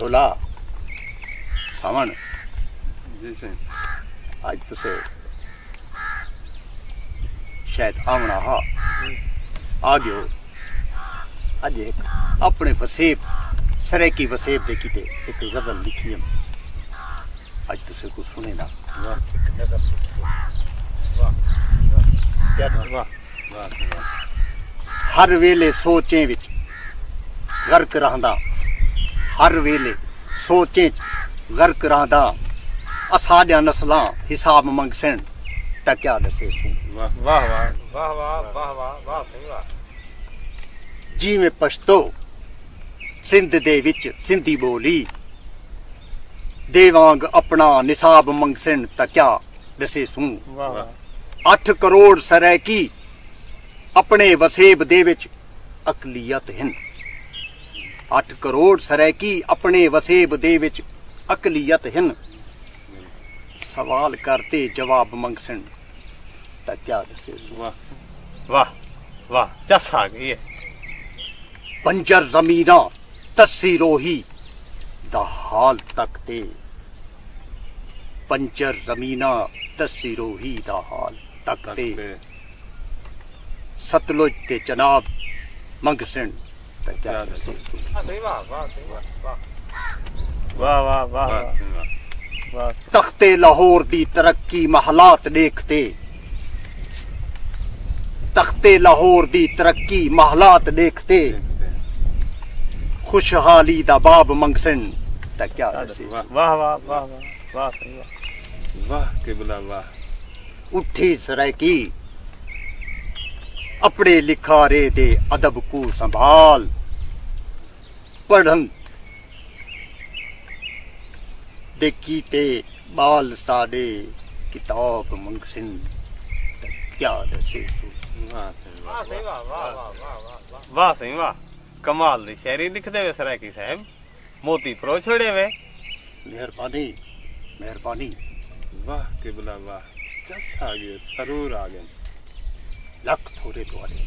तोला सावन जी सही अज तुसे शायद आमना हा आ गयो अज एक अपने वसेब सरेकी वसेब दे किते एक गजल लिखी है अज तुसे को सुने ना वाह नजर वाह क्या वाह वाह हर वेले सोचें विच गर्क रहंदा हर वेले सोचें गर्क रहंदा असाजा नस्लां हिसाब मंगसन त क्या दसे सू वाह वाह वाह वाह वाह वाह वाह वाह सही वाह जिवें पछतो सिंध दे विच सिंधी बोली देवांग अपना निसाब मंगसन त क्या दसे सू वाह 8 करोड़ सरैकी अपने वसेब दे विच अकलियत हिन 8 करोड़ सरैकी अपने वसेब दे विच अकलियत हिन सवाल करते जवाब मंगसन त क्या दसे सू वाह वाह वाह चस आ गई है बंजर जमीना तस्सी रोही दा हाल तकते पंजर जमीना तस्सी रोही दा हाल तकते सतलुज ते जनाब मंगसन त क्या दसे सू सही वाह वाह सही वाह वाह वाह वाह वाह वाह तख्ते लाहौर दी तरक्की महलात देखते तख्ते लाहौर दी तरक्की महलात देखते खुशहाली दा बाब मंगसन त क्या दसे वाह वाह वाह वाह वाह सही वाह वाह किबला वाह उठी सरैकी अपने लिखारे दे अदब को संभाल पढ़न दे कीते बाल साडे किताब मंगसन त क्या दसे सू वाह सही वाह वाह वाह सही वाह कमाल दी शायरी लिखदे वे सराकी साहब मोती परो छोड़े वे मेहरबानी मेहरबानी वाह किबला वाह चस आ गए सरूर आ गए लख थोड़े द्वारे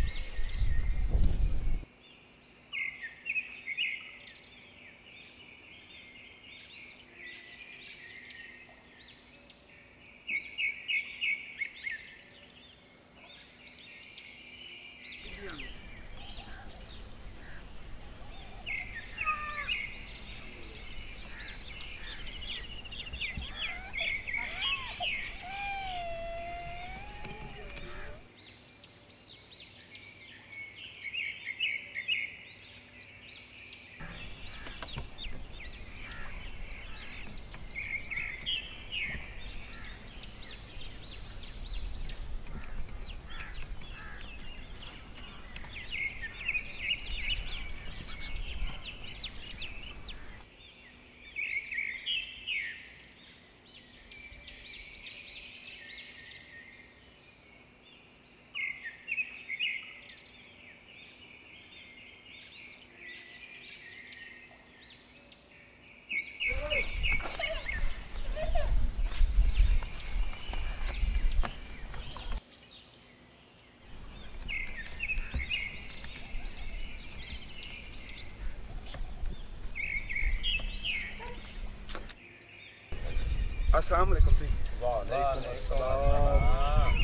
अस्सलाम वालेकुम जी वालेकुम अस्सलाम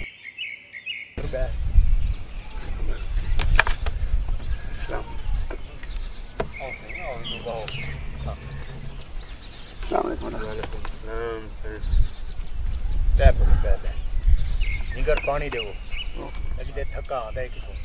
निगर पानी देवो अगे थका आंदा है कितों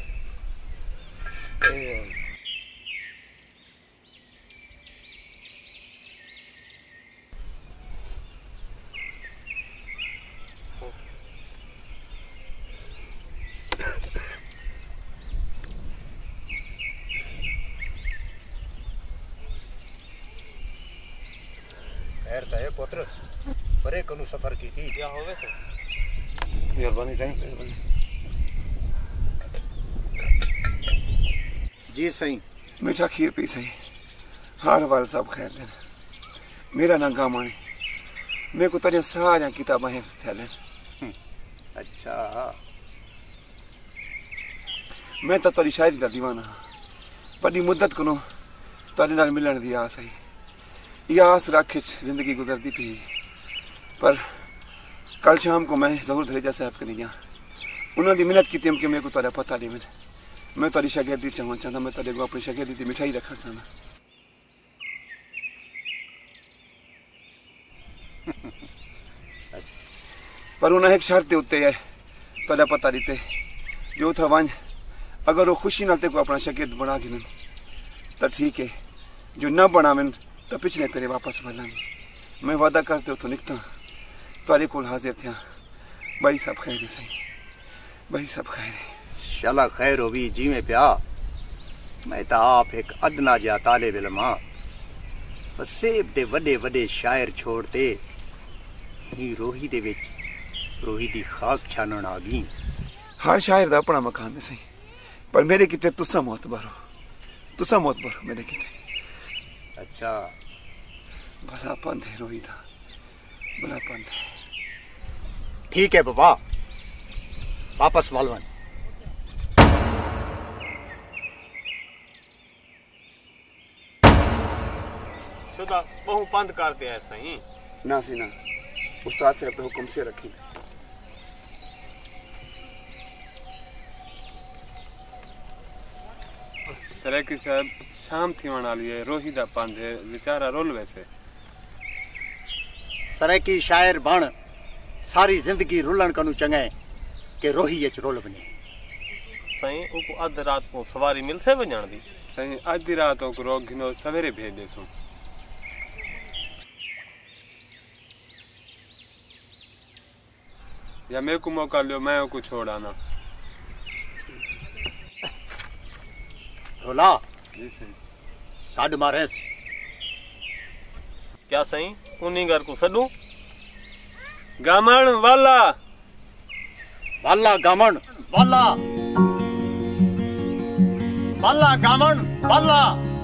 है पुत्र बड़े कनु सफर की थी क्या होवे थे मेहरबानी सही मेहरबानी जी सही मीठा खीर पी सही हाल वाल सब खैर दिन मेरा ना गामाने मेरे को तने सारा किताबें हैं थैले अच्छा मैं तो तेरी शायरी का दीवाना बड़ी मुद्दत को तुहाडे नाल मिलण दी आस आई। यह आस राखे जिंदगी गुजरती पी, पर कल शाम को मैं जहूर धरेजा साहब के गया। उन्होंने मिन्नत की कि मेरे को तुहाडा पता नहीं मैं तुहाडी शागिर्दी चाहना चाहता, मैं तुहाडे को अपनी शागिर्दी की मिठाई रखना चाहना। पर उन्हें एक शर्त उत्ते है तुहाडा पता दिते, जो था वन अगर वो खुशी नाल ते को अपना शागिर्द बना गिन तो ठीक है, जो ना बनावन तो पिछले करे वापस वलांगे। मैं वादा करते उतो निकता तुहाडे कोल हाजिर थिया। भाई सब खैर है सही, भाई सब खैर है। शाला खैर होवी जिवें प्या। मैं तो आप एक अदना जा तालिब इल्म हां, वसेब दे वड्डे वड्डे शायर छोड़ते ही रोही दे विच रोही दी खाक छानण आ गई। हर शायर दा अपना मकाम है सही, पर मेरे किते तुसा मोतबर हो, तुसा मोतबर हो मेरे किते। अच्छा भला पंध है रोही दा, भला पंध है। ठीक है बाबा, वापस मालवन। शुदा बहु पंध करते हैं सही ना सी ना, उस्ताद साहब के हुक्म से रखी। सरेकी साहब शाम थी वण वाली है, रोही दा पंध है, बेचारा रोल वैसे। सरेकी शायर बण सारी जिंदगी रुलन कनु चंगे के रोही एच रोल बने। सही उको अध रात को सवारी मिल से वजण दी। सही आधी रात को रोग घिनो सवेरे भेज देसू। या मेरे को मौका लियो, मैं को छोड़ आना। रोला जी सही। साड मारेस क्या सही उन्हीं घर को सडू। गामण वाला वाला गामन वाला वाला गामन वाला।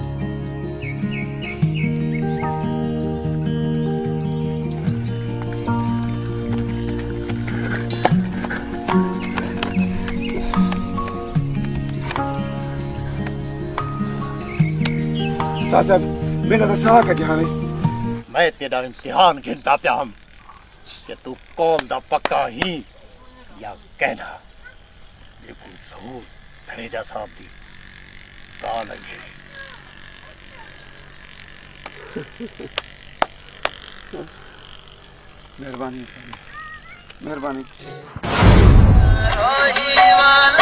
साहब मेरा तो साह का जहां है। मैं तेरा इम्तिहान गिनता पिया हम कि तू कौम दा पक्का ही या कहना। बिल्कुल जहूर धरेजा साहब दी गाल है। मेहरबानी मेहरबानी।